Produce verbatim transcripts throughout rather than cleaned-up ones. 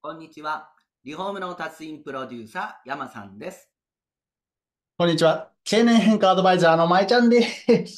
こんにちは。リフォームの達人プロデューサー、山さんです。 こんにちは。経年変化アドバイザーのまえちゃんです。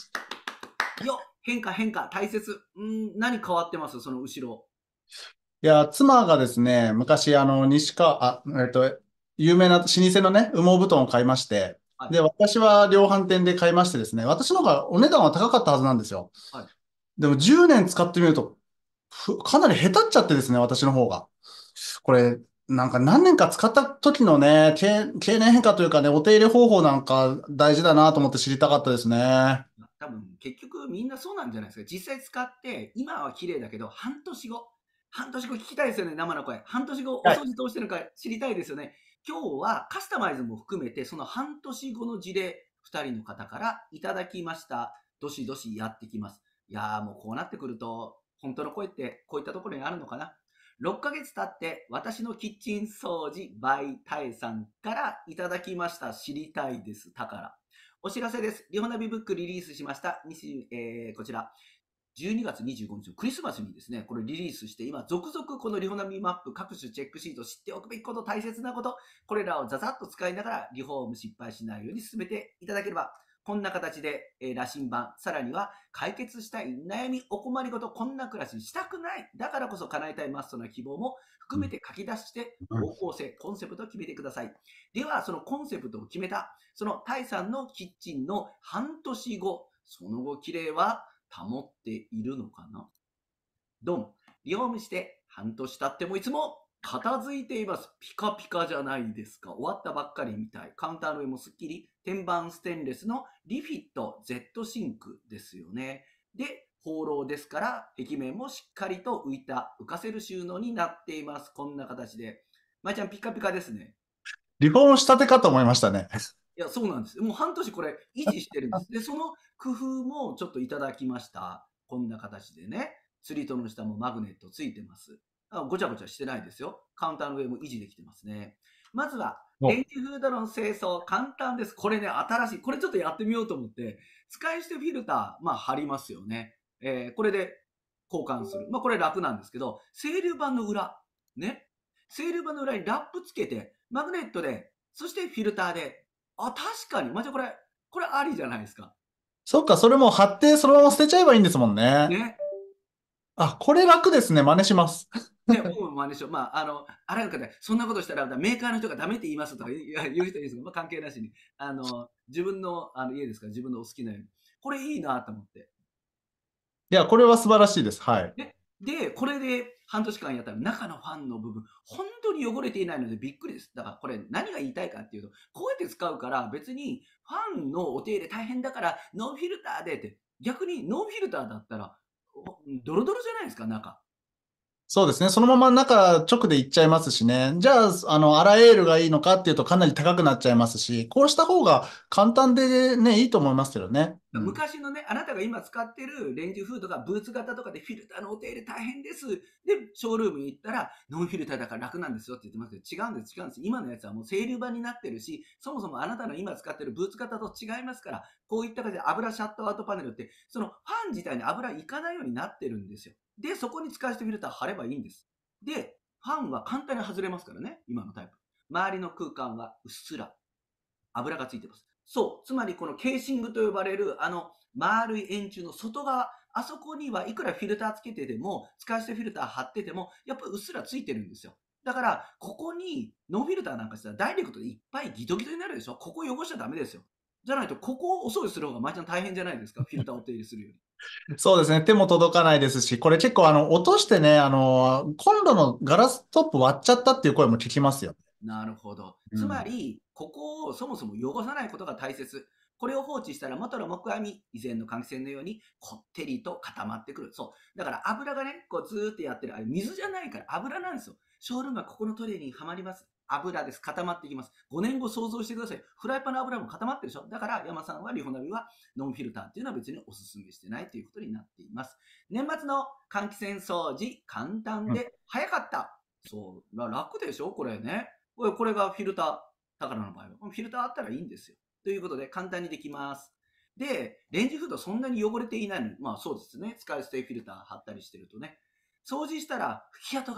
よっ変化変化大切。んー何変わってますその後ろ。 いや、妻がですね、昔、あの、西川、あ、えっと、有名な老舗のね、羽毛布団を買いまして、 はい。 で、私は量販店で買いましてですね、私の方がお値段は高かったはずなんですよ。 はい。 でもじゅうねん使ってみると、ふかなり下手っちゃってですね、私の方が。これ、なんか何年か使った時のね、経、経年変化というかね、お手入れ方法なんか大事だなと思って知りたかったですね。 多分結局みんなそうなんじゃないですか。実際使って今は綺麗だけど半年後、半年後聞きたいですよね、生の声。半年後おはい。 掃除どうしてるのか知りたいですよね。今日はカスタマイズも含めてその半年後の事例ふたりの方からいただきました。どしどしやってきます。いやーもうこうなってくると本当の声ってこういったところにあるのかな。ろっかげつ経って私のキッチン掃除 by タエさんからいただきました。知りたいです。宝。お知らせです。リホナビブックリリースしました。えーこちら、じゅうにがつにじゅうごにちのクリスマスにですね、これリリースして、今、続々このリホナビマップ各種チェックシート、知っておくべきこと、大切なこと、これらをザザッと使いながら、リフォーム失敗しないように進めていただければ、こんな形で、えー、羅針盤、さらには解決したい悩み、お困りごと、こんな暮らししたくない。だからこそ叶えたいマストな希望も含めて書き出して、方向性、コンセプトを決めてください。では、そのコンセプトを決めた、そのタイさんのキッチンの半年後、その後、綺麗は保っているのかな。ドン。リフォームして半年経ってもいつも片付いています。ピカピカじゃないですか。終わったばっかりみたい。カウンターの上もすっきり。天板ステンレスのリフィット Z シンクですよね。で、放浪ですから、壁面もしっかりと浮いた、浮かせる収納になっています。こんな形で。まいちゃん、ピカピカですね。 リフォームしたてかと思いましたね。 いや、そうなんです。もう半年これ維持してるんです。で、その工夫もちょっといただきました。こんな形でね。釣り戸の下もマグネットついてます。あごちゃごちゃしてないですよ。カウンターの上も維持できてますね。まずは、レンもジフードの清掃、簡単です。これね、新しい。これちょっとやってみようと思って、使い捨てフィルター、まあ貼りますよね。えーこれで交換する。まあこれ楽なんですけど、整流板の裏、ね。整流板の裏にラップつけて、マグネットで、そしてフィルターで、あ、確かに。まあ、じゃあこれ、これありじゃないですか。 そっか、それも貼ってそのまま捨てちゃえばいいんですもんね。 ね。 あ、これ楽ですね。真似します。 ね、僕も真似しよう。まあ、あの、あらゆる方、そんなことしたらメーカーの人がダメって言いますとか言う言う人いるんですけど、まあ、関係なしに。あの、自分のあの家ですから、自分のお好きなように。これいいなと思って。 いや、これは素晴らしいです。はい。 で、で、これで半年間やったら中のファンの部分、本当に汚れていないのでびっくりです。だからこれ何が言いたいかっていうと、こうやって使うから別にファンのお手入れ大変だからノーフィルターでって、逆にノーフィルターだったら、ドロドロじゃないですか、中。 そうですね。そのまま中直でいっちゃいますしね。じゃあ、あの、アラエールがいいのかっていうとかなり高くなっちゃいますし、こうした方が簡単でね、いいと思いますけどね。うん。 昔のね、あなたが今使ってるレンジフードがブーツ型とかでフィルターのお手入れ大変です。で、ショールームに行ったら、ノンフィルターだから楽なんですよって言ってますけど、違うんです、違うんです。今のやつはもう整流板になってるし、そもそもあなたの今使ってるブーツ型と違いますから、こういった形で油シャットアウトパネルって、そのファン自体に油いかないようになってるんですよ。で、そこに使わせてフィルター貼ればいいんです。で、ファンは簡単に外れますからね、今のタイプ。周りの空間はうっすら油がついてます。そう。つまりこのケーシングと呼ばれるあの丸い円柱の外側、あそこにはいくらフィルターつけてても、使い捨てフィルター貼ってても、やっぱりうっすらついてるんですよ。だから、ここにノンフィルターなんかしたらダイレクトでいっぱいギトギトになるでしょ。ここ汚しちゃダメですよ。じゃないと、ここをお掃除する方が毎ちゃん大変じゃないですか。フィルターをお手入れするより。 そうですね。手も届かないですし、これ結構あの、落としてね、あの、コンロのガラストップ割っちゃったっていう声も聞きますよ。 なるほど。つまうん。 り、ここをそもそも汚さないことが大切。これを放置したら元の木網、以前の換気扇のようにこってりと固まってくる。そう。だから油がね、こうずーっとやってる。あれ水じゃないから油なんですよ。ショールームはここのトレーにはまります。油です。固まっていきます。ごねんご想像してください。フライパンの油も固まってるでしょ。だから山さんはリホナビはノンフィルターっていうのは別にお勧めしてないということになっています。年末の換気扇掃除、簡単うん。 で早かった。そう。楽でしょこれね。これこれがフィルター、宝の場合は。フィルターあったらいいんですよ。ということで、簡単にできます。で、レンジフードそんなに汚れていないのに、まあそうですね。使い捨てフィルター貼ったりしてるとね。掃除したら拭き跡が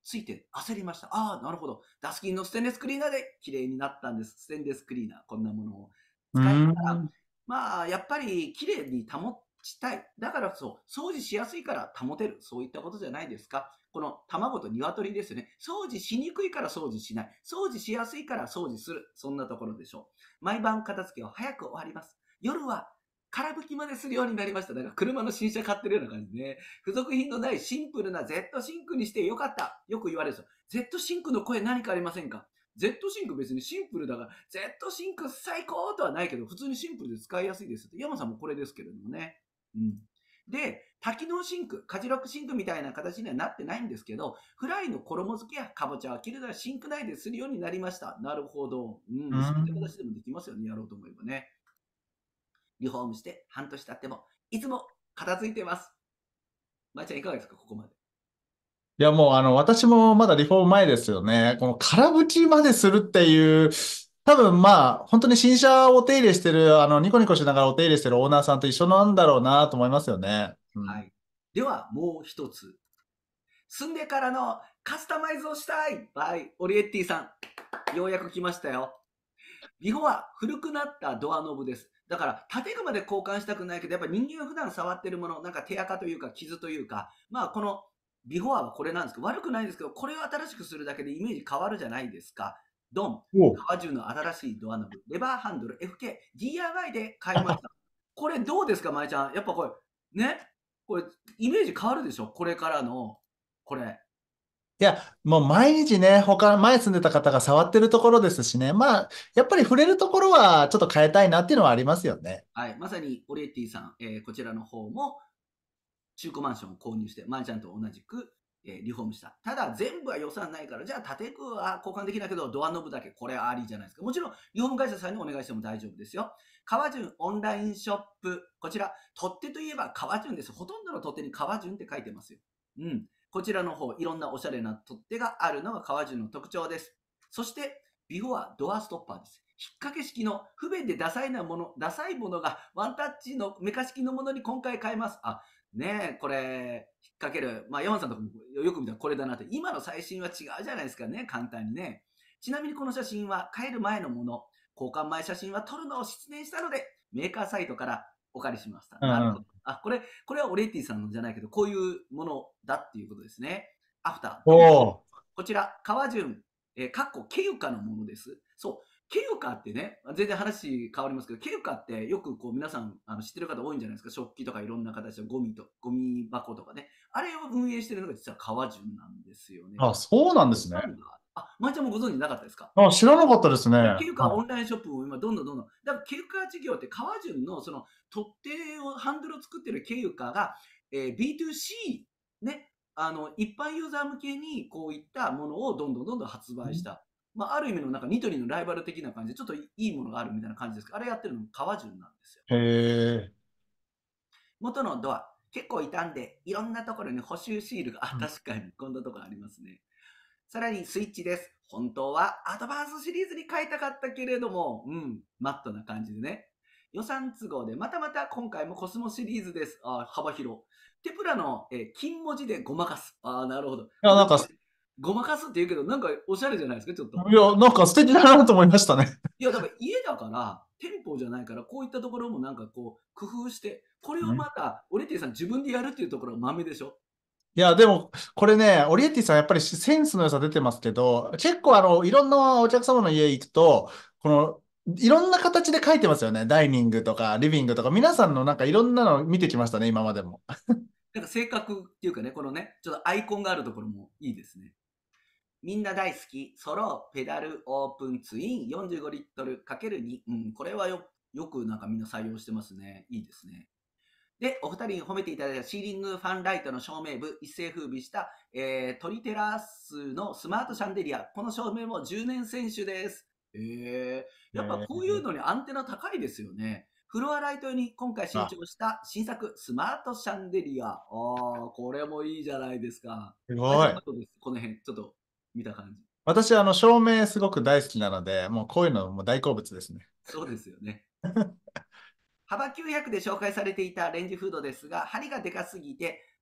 ついて焦りました。ああ、なるほど。ダスキンのステンレスクリーナーで綺麗になったんです。ステンレスクリーナー、こんなものをうー使いながら、 ん。 まあ、やっぱり綺麗に保ちたい。だからそう、掃除しやすいから保てる。そういったことじゃないですか。この卵と鶏ですよね。掃除しにくいから掃除しない。掃除しやすいから掃除する。そんなところでしょう。毎晩片付けは早く終わります。夜は空拭きまでするようになりました。だから車の新車買ってるような感じね。付属品のないシンプルな Z シンクにしてよかった。よく言われるんですよ。Z シンクの声何かありませんか？ Z シンク別にシンプルだから、Z シンク最高とはないけど、普通にシンプルで使いやすいです。山さんもこれですけれどもね。うん。で、多機能シンク、家事力シンクみたいな形にはなってないんですけど、フライの衣付けやかぼちゃは切るならシンク内でするようになりました。なるほど。ううーん、そういったん。 形でもできますよね、やろうと思えばね。リフォームして半年経っても、いつも片付いてます。まーちゃんいかがですか、ここまで。 いや、もう、あの、私もまだリフォーム前ですよね。この空拭きまでするっていう、多分まあ、本当に新車をお手入れしてる、あの、ニコニコしながらお手入れしてるオーナーさんと一緒なんだろうなと思いますよね。うん。 はい。では、もう一つ。住んでからのカスタマイズをしたい。はい。オリエッティさん。ようやく来ましたよ。ビフォは古くなったドアノブです。だから、建具まで交換したくないけど、やっぱ人間が普段触ってるもの、なんか手垢というか傷というか、まあこのビフォアはこれなんですけど、悪くないんですけど、これを新しくするだけでイメージ変わるじゃないですか。ドン。 お革中の新しいドアノブ。レバーハンドル エフケー。ディーアイワイ で買いました。これどうですか、まえちゃん。やっぱこれ、ね。これ、イメージ変わるでしょ、これからの、これ。 いや、もう毎日ね、他、前住んでた方が触ってるところですしね。まあ、やっぱり触れるところはちょっと変えたいなっていうのはありますよね。 はい。まさに、オリエッティさん、えーこちらの方も、中古マンションを購入して、まーちゃんと同じく、えーリフォームした。ただ、全部は予算ないから、じゃあ建具は交換できないけど、ドアノブだけ、これありじゃないですか。もちろん、リフォーム会社さんにお願いしても大丈夫ですよ。川順オンラインショップ。こちら、取っ手といえば川順です。ほとんどの取っ手に川順って書いてますよ。うん。こちらの方、いろんなおしゃれな取っ手があるのが川順の特徴です。そして、ビフォードアストッパーです。引っ掛け式の不便でダサいなもの、ダサいものがワンタッチのメカ式のものに今回変えます。あ、ねえ、これ、引っ掛ける。まあ、山さんとかもよく見たらこれだなって。今の最新は違うじゃないですかね、簡単にね。ちなみにこの写真は変える前のもの。交換前写真は撮るのを失念したので、メーカーサイトからお借りしました。なるほど。 うんうん。 あ、これ、これはオレッティさんのじゃないけど、こういうものだっていうことですね。アフター、 おドン。 お。 こちら、革順、えー、かっこケユカのものです。そう。ケユカってね、全然話変わりますけど、ケユカってよくこう皆さんあの知ってる方多いんじゃないですか。食器とかいろんな形のゴミと、ゴミ箱とかね。あれを運営してるのが実は革順なんですよね。 あ、そうなんですね。 あ、まーちゃんもご存知なかったですか？ あ、知らなかったですね。 ケユカオはンラインショップも今どんどんどんどん。だからケユカ事業って革順のその取っ手を、ハンドルを作ってるケユカが、えー、ビーツーシー、ね、あの、一般ユーザー向けにこういったものをどんどんどんどん発売しい。 た。まあ、ある意味のなんかニトリのライバル的な感じで、ちょっといいものがあるみたいな感じですけど、あれやってるのも革順なんですよ。 へえ。 元のドア、結構傷んで、いろんなところに補修シールが、あ、 うん。 確かに、こんなところありますね。さらにスイッチです。本当はアドバンスシリーズに変えたかったけれども、うん、マットな感じでね。予算都合で、またまた今回もコスモシリーズです。あ、幅広。テプラの、えー金文字でごまかす。あ、なるほど。 いや、なんか、 僕これ、ごまかすって言うけど、なんかおしゃれじゃないですか、ちょっと。 いや、なんか素敵だなと思いましたね。 いや、だから家だから、店舗じゃないから、こういったところもなんかこう、工夫して、これをまた、オレティさん自分でやるっていうところが豆でしょ。 いや、でも、これね、オリエッティさんやっぱりセンスの良さ出てますけど、結構あの、いろんなお客様の家行くと、この、いろんな形で書いてますよね。ダイニングとか、リビングとか、皆さんのなんかいろんなの見てきましたね、今までも。 なんか性格っていうかね、このね、ちょっとアイコンがあるところもいいですね。みんな大好き、ソロ、ペダル、オープン、ツイン、よんじゅうごリットル ×に。うん、これはよ、よくなんかみんな採用してますね。いいですね。で、お二人に褒めていただいたシーリングファンライトの照明部、一世風靡した、えー、トリテラスのスマートシャンデリア。この照明もじゅうねん選手です。えー、やっぱこういうのにアンテナ高いですよね。フロアライト用に今回新あ、 調した新作スマートシャンデリア。あー、これもいいじゃないですか。あいちゃんすごい。 どうですこの辺、ちょっと見た感じ。 私、あの、照明すごく大好きなので、もうこういうのも大好物ですね。 そうですよね。幅きゅうひゃくで紹介されていたレンジフードですが、針がでかすぎて、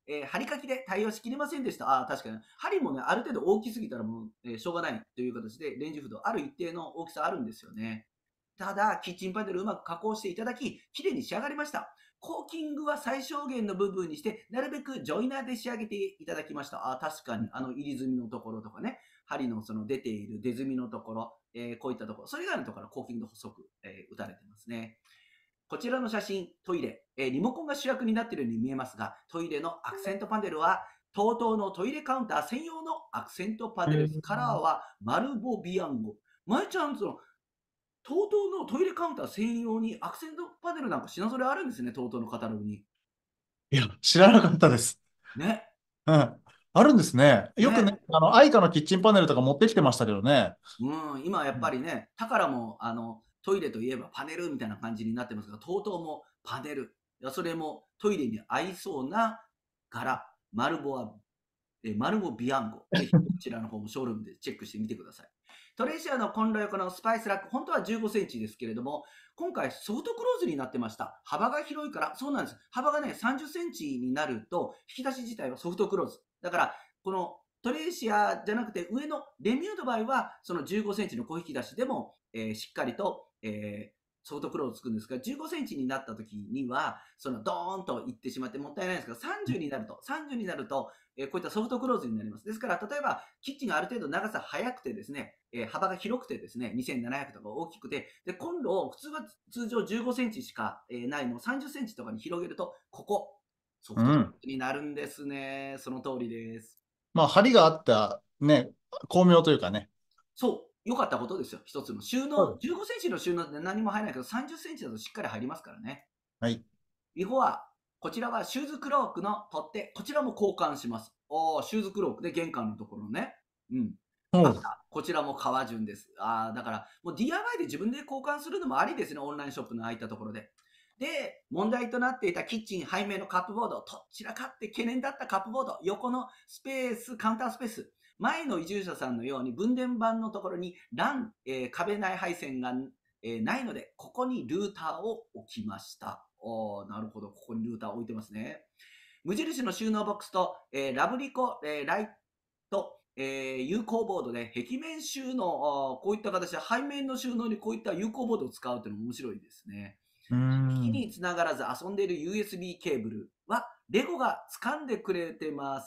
えー、針書きで対応しきれませんでした。ああ、確かに。針もね、ある程度大きすぎたらもう、えーしょうがないという形で、レンジフード、ある一定の大きさあるんですよね。ただ、キッチンパネルうまく加工していただき、綺麗に仕上がりました。コーキングは最小限の部分にして、なるべくジョイナーで仕上げていただきました。あ、確かに、あの入り墨のところとかね、針のその出ている出墨のところ、えーこういったところ、それ以外のところはコーキング細く、えー打たれてますね。こちらの写真、トイレ、えーリモコンが主役になっているように見えますが、トイレのアクセントパネルは、TOTO のトイレカウンター専用のアクセントパネルです。カラーはマルボビアンゴ。まえちゃん、その、TOTO のトイレカウンター専用にアクセントパネルなんか品揃えあるんですね、TOTO のカタログに。 いや、知らなかったです。 ね。 うん。あるんですね。よくね。 ね、あの、アイカのキッチンパネルとか持ってきてましたけどね。 うん、今はやっぱりね、タカラもあのトイレといえばパネルみたいな感じになってますが、TOTO もパネル。いやそれもトイレに合いそうな柄、マルボア、えマルボビアンゴ。ぜひこちらの方もショールームでチェックしてみてください。トレーシアのコンロ横のスパイスラック、本当はじゅうごセンチですけれども、今回ソフトクローズになってました。幅が広いから、そうなんです。幅がね、さんじゅっセンチになると、引き出し自体はソフトクローズ。だから、このトレーシアじゃなくて上のレミューの場合は、そのじゅうごセンチの小引き出しでも、えーしっかりと、えーソフトクローズつくんですが、じゅうごセンチになった時には、そのドーンといってしまってもったいないんですが、さんじゅうになると、さんじゅうになると、えーこういったソフトクローズになります。ですから、例えば、キッチンがある程度長さ速くてですね、えー幅が広くてですね、にせんななひゃくとか大きくて、で、コンロを普通は通常じゅうごセンチしか、えーないのをさんじゅっセンチとかに広げると、ここ、ソフトクローうん。 ズになるんですね。その通りです。 まあ、針があったね、巧妙というかね。 そう、良かったことですよ。一つの収納、 そうです。 じゅうごセンチの収納って何も入らないけど、さんじゅっセンチだとしっかり入りますからね。 はい。 ビフォア、こちらはシューズクロークの取っ手、こちらも交換します。おー、シューズクロークで玄関のところね。うん。 おう。 あった。こちらも革順です。あー、だから、もう ディーアイワイ で自分で交換するのもありですね。オンラインショップの空いたところで。で、問題となっていたキッチン背面のカップボード、どちらかって懸念だったカップボード、横のスペース、カウンタースペース、前の移住者さんのように分電盤のところに ラン、えー壁内配線が、えーないので、ここにルーターを置きました。おー、なるほど。ここにルーターを置いてますね。無印の収納ボックスと、えーラブリコ、えーライト、えー有効ボードで壁面収納、あーこういった形で背面の収納にこういった有効ボードを使うというのも面白いですね。 うー機器ん。 につながらず遊んでいる ユーエスビー ケーブルはレゴが掴んでくれてます。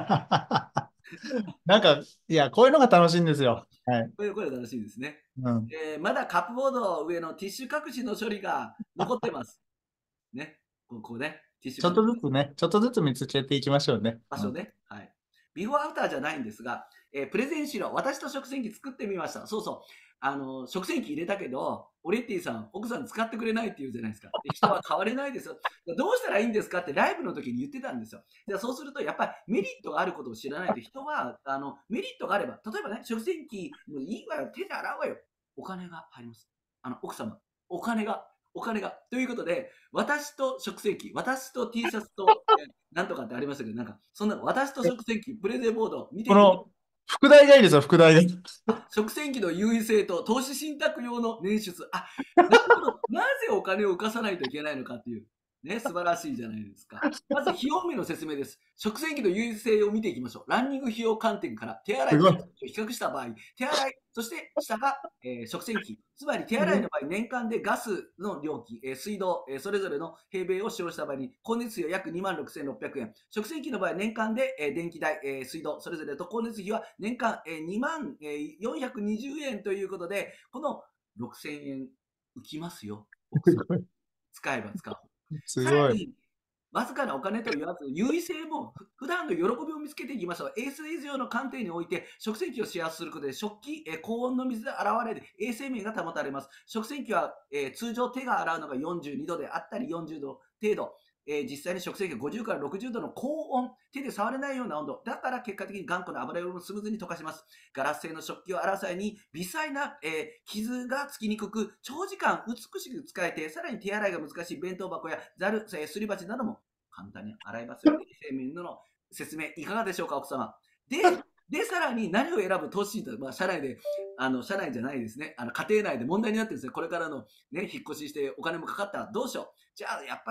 なんか、いや、こういうのが楽しいんですよ。はい。 これ、これ楽しいですね。 うん。 えーまだカップボード上のティッシュ隠しの処理が残ってます。ね。ここね。ティッシちょっとュ隠しずつね、ちょっとずつ見つけていきましょうね。うん。 場所ね。はい。ビフォーアフターじゃないんですが、えープレゼンしろ。私と食洗機作ってみました。そうそう。あの、食洗機入れたけど、オレッティさん、奥さん使ってくれないって言うじゃないですか。で人は変われないですよ。どうしたらいいんですかってライブの時に言ってたんですよ。でそうすると、やっぱりメリットがあることを知らないと人は、あの、メリットがあれば、例えばね、食洗機、もういいわよ、手で洗うわよ。お金が入ります。あの、奥様、お金が、お金が。ということで、私と食洗機、私と T シャツと、えなんとかってありましたけど、なんか、そんな私と食洗機、プレゼンボード見てみて。 この、副題がいいですよ、副題が。 あ、食洗機の優位性と投資信託用の捻出。あ、なるほど。なぜお金を浮かさないといけないのかっていう。ね、素晴らしいじゃないですか。まず費用面の説明です。食洗機の優位性を見ていきましょう。ランニング費用観点から手洗いとすごい。 比較した場合、手洗い、そして下が、えー食洗機。つまり手洗いの場合、年間でガスの料金、えー水道、えーそれぞれの平米を使用した場合に、光熱費は約にまんろくせんろっぴゃくえん。食洗機の場合、年間で、えー電気代、えー水道、それぞれと光熱費は年間、えーにまんよんひゃくにじゅうえんということで、このろくせんえん浮きますよ。奥さん。 すごい。 使えば使う。 すごい。 さらに、わずかなお金と言わず、優位性も普段の喜びを見つけていきましょう。衛生上の観点において、食洗機を使用することで、食器、えー高温の水で洗われる衛生面が保たれます。食洗機は、えー通常手が洗うのがよんじゅうにどであったりよんじゅうど程度。えー実際に食洗機はごじゅうからろくじゅうどの高温、手で触れないような温度。だから結果的に頑固な油汚れもスムーズに溶かします。ガラス製の食器を洗う際に微細な、えー傷がつきにくく、長時間美しく使えて、さらに手洗いが難しい弁当箱やザル、えーすり鉢なども簡単に洗いますよ。衛生面での説明いかがでしょうか、奥様。で、で、さらに何を選ぶ投資と、まあ、社内で、あの、社内じゃないですね。あの、家庭内で問題になってるんですね。これからのね、引っ越ししてお金もかかったらどうしよう。じゃあ、やっぱり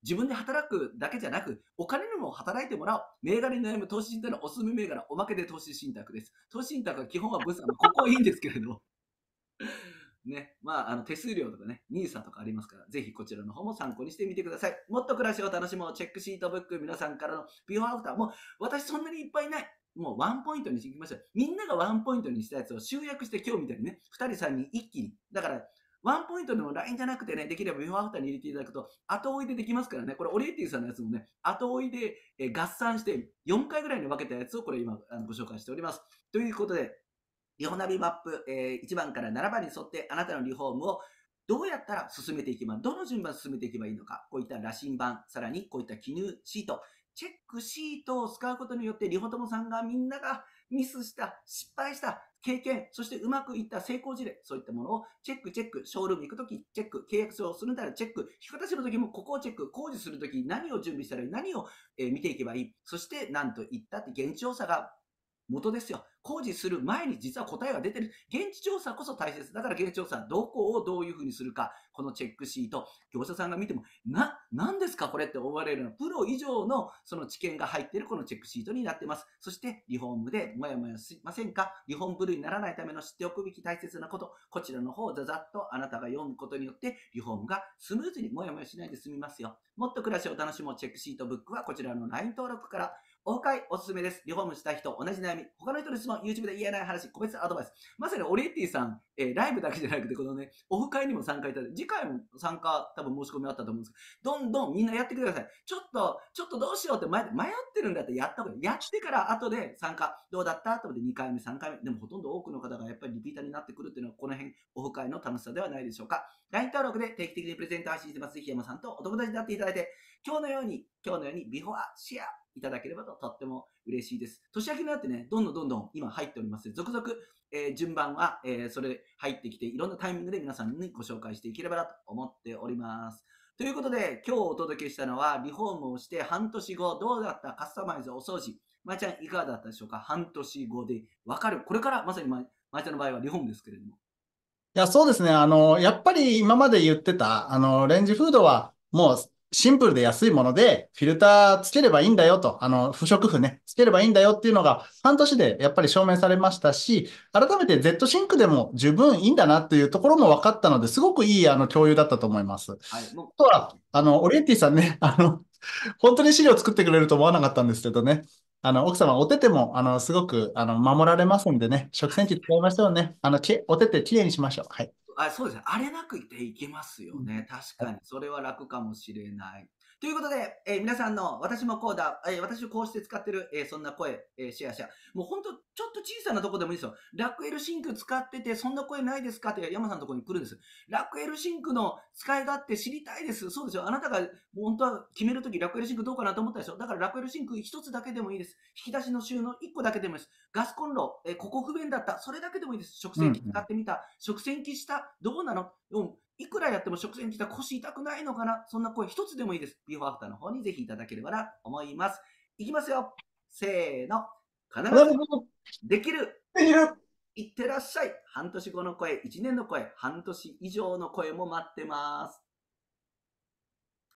自分で働くだけじゃなく、お金にも働いてもらおう。銘柄に悩む投資信託のおすすめ銘柄、おまけで投資信託です。投資信託は基本は物産、ここはいいんですけれど。ね、まあ、あの手数料とかね、ニーサとかありますから、ぜひこちらの方も参考にしてみてください。もっと暮らしを楽しもうチェックシートブック、皆さんからのビフォーアフター、もう私そんなにいっぱいない。もうワンポイントにしていきましょう。みんながワンポイントにしたやつを集約して今日みたいにね、ふたりさんにん一気に。だから、ワンポイントでも ライン じゃなくてね、できればビフォーアフターに入れていただくと、後追いでできますからね。これ、オレイティさんのやつもね、後追いで、え合算してよんかいぐらいに分けたやつをこれ今あのご紹介しております。ということで、リホナビマップ、えー、いちばんからななばんに沿ってあなたのリフォームをどうやったら進めていけば、どの順番進めていけばいいのか、こういった羅針盤、さらにこういった記入シート、チェックシートを使うことによって、リホトモさんがみんながミスした、失敗した経験、そしてうまくいった成功事例、そういったものをチェック、チェック、ショールーム行くとき、チェック、契約書をするならチェック、引き渡しのときもここをチェック、工事するとき何を準備したらいい、何を、えー、見ていけばいい、そして何と言ったって現地調査が元ですよ。工事する前に実は答えが出てる。現地調査こそ大切。だから現地調査、どこをどういうふうにするか、このチェックシート、業者さんが見ても、な、何ですかこれって思われるような、プロ以上のその知見が入っているこのチェックシートになっています。そして、リフォームでもやもやしませんか？リフォームブルーにならないための知っておくべき大切なこと、こちらの方をざざっとあなたが読むことによって、リフォームがスムーズにもやもやしないで済みますよ。もっと暮らしを楽しもうチェックシートブックはこちらの ライン 登録から、オフ会おすすめです。リフォームした人、同じ悩み、他の人の質問、YouTube で言えない話、個別アドバイス。まさにオレッティさん、えー、ライブだけじゃなくて、このね、オフ会にも参加いただいて、次回も参加、多分申し込みあったと思うんですけど、どんどんみんなやってください。ちょっと、ちょっとどうしようって迷ってるんだったらやった方がいい。やってから後で参加、どうだったと思ってにかいめ、さんかいめ。でもほとんど多くの方がやっぱりリピーターになってくるっていうのは、この辺、オフ会の楽しさではないでしょうか。ライン 登録で定期的にプレゼント配信してます。ぜひ山さんとお友達になっていただいて、今日のように、今日のようにビフォーシェアいただければととっても嬉しいです。年明けになってね、どんどんどんどん今入っております。続々、えー、順番は、えー、それ入ってきて、いろんなタイミングで皆さんにご紹介していければなと思っております。ということで、今日お届けしたのは、リフォームをして半年後、どうだったカスタマイズお掃除。まーちゃん、いかがだったでしょうか？半年後でわかる。これからまさにまーちゃんの場合はリフォームですけれども。 いや、そうですね。あの、やっぱり今まで言ってた、あの、レンジフードはもうシンプルで安いもので、フィルターつければいいんだよと、あの、不織布ね、つければいいんだよっていうのが半年でやっぱり証明されましたし、改めて Z シンクでも十分いいんだなっていうところも分かったので、すごくいいあの共有だったと思います。 はい。もうあとは、あの、オリエンティさんね、あの、本当に資料作ってくれると思わなかったんですけどね。あの、奥様、お手手も、あの、すごく、あの、守られますんでね、食洗機使いましょうね。あの、け、お手手きれいにしましょう。はい。 あ、そうですね。あれなくていけますよね。確かに。それは楽かもしれない。ということで、えー皆さんの私もこうだ、えー私をこうして使ってる、えーそんな声、えーシェアシェア。もう本当、ちょっと小さなところでもいいですよ。ラクエルシンク使ってて、そんな声ないですかって山さんのところに来るんです。ラクエルシンクの使い勝手知りたいです。そうですよ。あなたがもう本当は決めるとき、ラクエルシンクどうかなと思ったでしょ。だからラクエルシンク一つだけでもいいです。引き出しの収納一個だけでもいいです。ガスコンロ、えーここ不便だった。それだけでもいいです。食洗機使ってみた。食洗機したどうなのうん、いくらやっても食洗機したら腰痛くないのかな、そんな声一つでもいいです。ビフォーアフターの方にぜひいただければなと思います。いきますよ。せーの。必ずできる。 できる。 いってらっしゃい。半年後の声、いちねんの声、半年以上の声も待ってます。